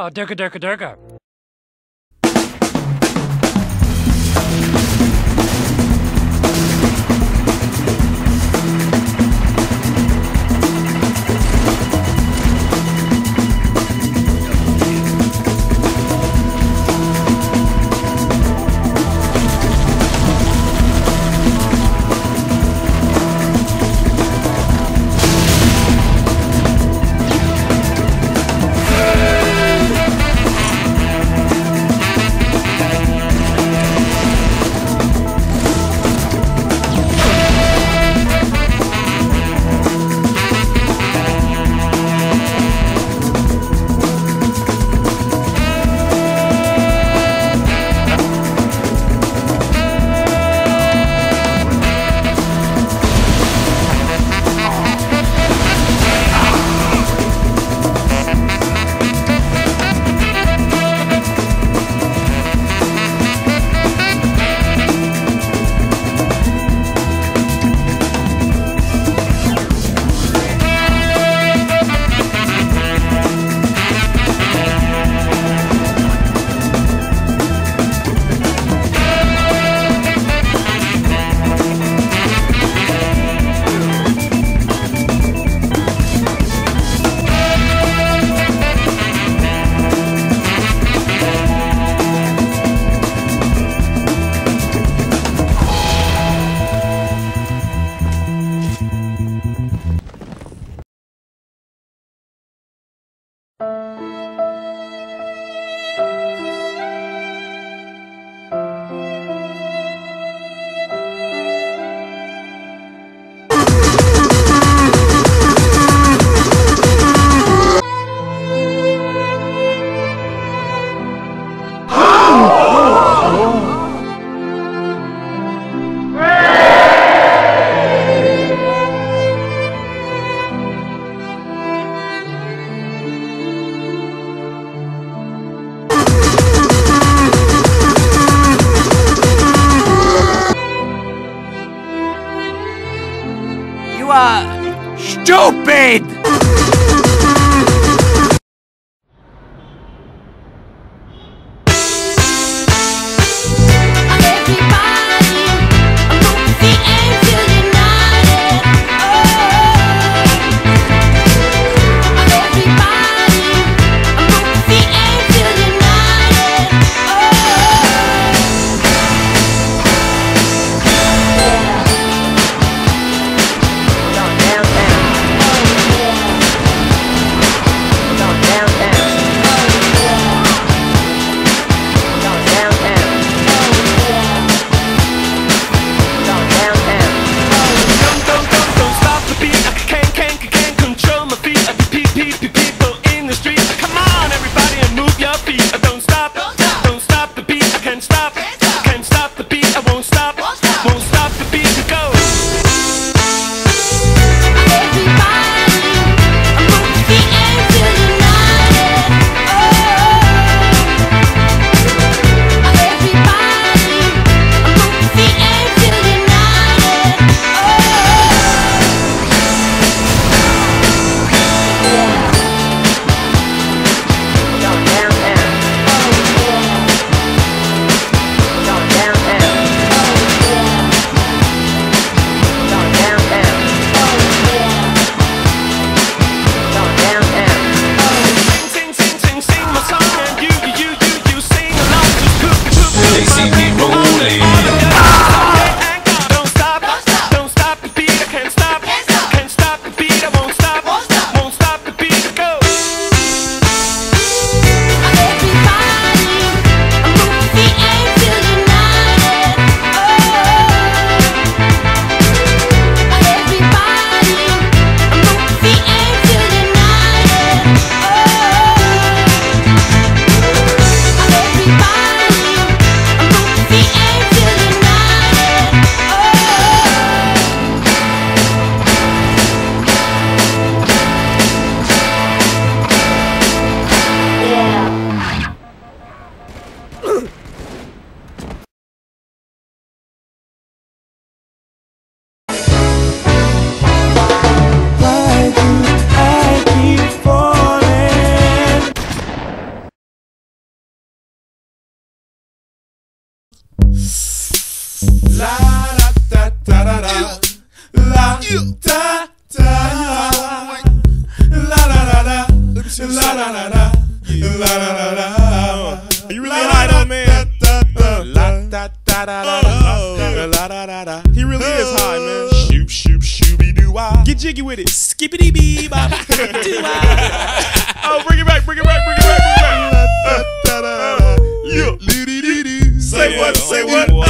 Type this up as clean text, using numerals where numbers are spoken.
Oh, durka durka durka. Stupid! La da da. La la la la. La la la la. La la la la. You really high though, man. La da da da da la da da da. He really is high, man. Shoop shoop shooby doo wah. Get jiggy with it. Skippity bee bop doo wah. Oh, bring it back, bring it back, bring it back, bring it back. Yeah. Say what, say what.